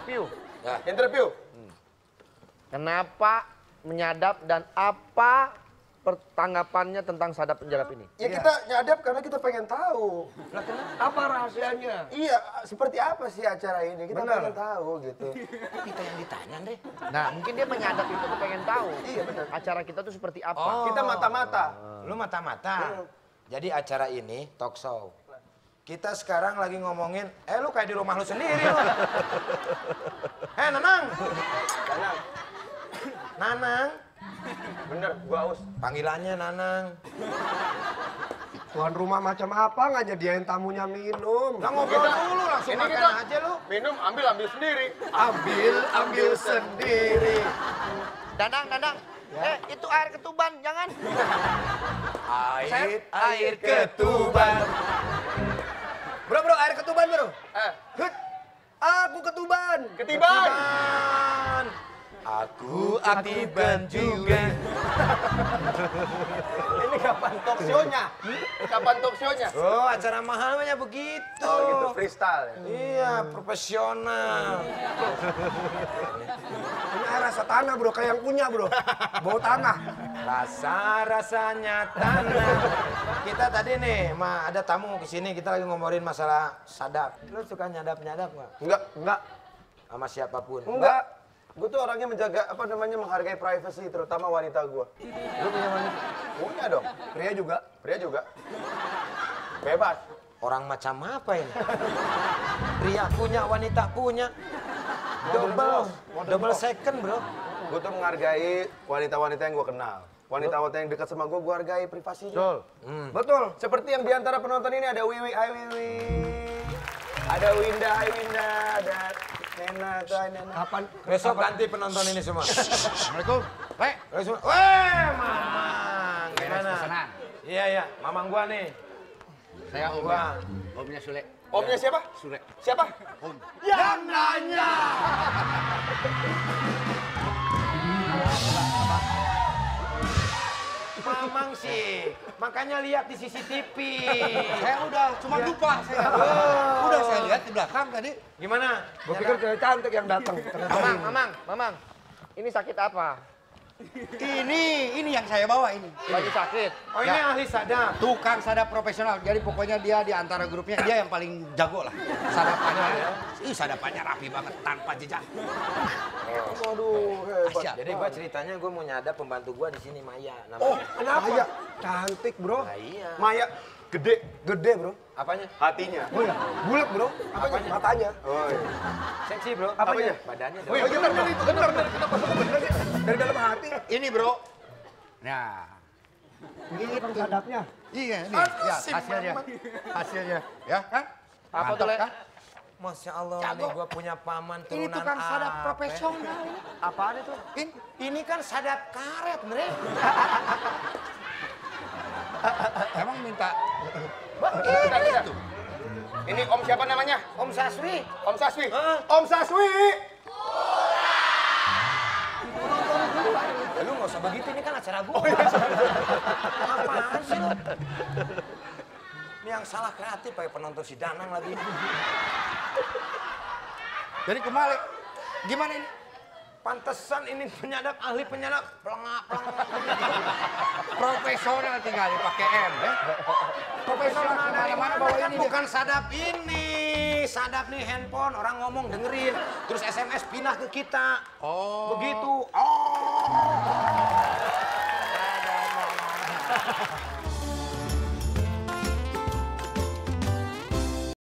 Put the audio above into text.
interview. Ya. Interview. Kenapa menyadap dan apa tanggapannya tentang sadap penjadap ini? Ya kita nyadap karena kita pengen tahu. Apa rahasianya? Iya, seperti apa sih acara ini? Kita Benar. pengen tahu gitu. Kita yang ditanya deh. Nah, mungkin dia menyadap itu tuh pengen tahu. Iya, benar. Acara kita tuh seperti apa? Oh. Kita mata-mata. Lu mata-mata. Jadi acara ini talk show. Kita sekarang lagi ngomongin, lu kayak di rumah lu sendiri lu. Nanang. Nanang. Nanang. Bener, gua aus. Panggilannya Nanang. Tuan rumah macam apa nggak nyediain tamunya minum? Lah ngobrol dulu langsung Ini makan kita aja lu. minum, ambil sendiri. Ambil sendiri. Danang. Itu air ketuban, jangan. Air ketuban. Bro, air ketuban bro. Hut, Aku ketuban. ketiban. Aku ketiban juga. Ini kapan talk show-nya? Kapan talk show-nya? Oh, acara mahal banyak begitu. Oh gitu, freestyle ya? Iya, profesional. Ini air rasa tanah bro, kayak yang punya bro. Bau tanah. Rasanya tanah. Kita tadi nih, ada tamu kesini, kita lagi ngomongin masalah sadap. Lu suka nyadap-nyadap nggak? Enggak. Sama siapapun? Enggak. Gue tuh orangnya menjaga, menghargai privacy, terutama wanita gue. Lu punya wanita? Punya dong. Pria juga. Pria juga. Bebas. Orang macam apa ini? Pria punya, wanita punya. Double second bro. Gue tuh menghargai wanita-wanita yang gue kenal. Wanita-wanita yang dekat sama gue hargai privasinya. Betul. Seperti yang diantara penonton ini ada Wiwi, hai Wiwi. Ada Winda, hai Winda. Ada Nena, tuh hai Nena. Kapan? Besok ganti penonton ini semua. Assalamualaikum. Baik. Weh, Mamang. Gimana? pesanan. Iya, Mamang gua nih. Saya Gua. Omnya Sule. Omnya siapa? Sule. Siapa? Om. Yang nanya. Mamang sih. Makanya lihat di CCTV. Saya udah, cuma lupa saya. Udah saya lihat di belakang tadi. Gimana? Gue pikir cewek cantik yang datang. Mamang. Ini sakit apa? Ini yang saya bawa ini. Lagi sakit. Oh, ini ahli sadap. Tukang sadap profesional. Jadi pokoknya dia di antara grupnya dia yang paling jago lah. Sadapannya. Sadapannya rapi banget tanpa jejak. Waduh, hebat. Asyik. Jadi gua ceritanya gua mau nyadap pembantu gua di sini Maya namanya. Oh, kenapa? Maya, cantik bro. Nah, iya. Maya, gede. Gede bro. Apanya? Hatinya. Oh ya, bulat bro. Apanya? Matanya. Oh, iya. Seksi, Bro. Apanya? Badannya Oh iya bener itu, bener. Kenapa kok bener sih? Dari dalam hati. Ini bro. Nah. Ini tukang sadapnya. Iya ini. Ya, hasilnya. Ya kan? Apa tuh, Le? Kan? Masya Allah, nih gua punya paman Ini turunan tukang sadap apa? profesional ini. Apaan itu? Ini kan sadap karet, Bre. Emang minta Kita. Ini Om siapa namanya? Om Saswi. Om Saswi. Om Saswi. Lu nggak usah begitu, ini kan acara gua. Apaan sih lu? Ini yang salah kreatif pakai penonton si Danang lagi. Jadi kembali. Gimana ini? Pantesan ini penyadap, ahli penyadap. Pelengak. Profesional tinggal dipakai M ya. Profesional dari mana bawa kan ini? bukan sadap ini. Sadap nih handphone, orang ngomong dengerin. Terus SMS pindah ke kita. Oh. Begitu. Oh.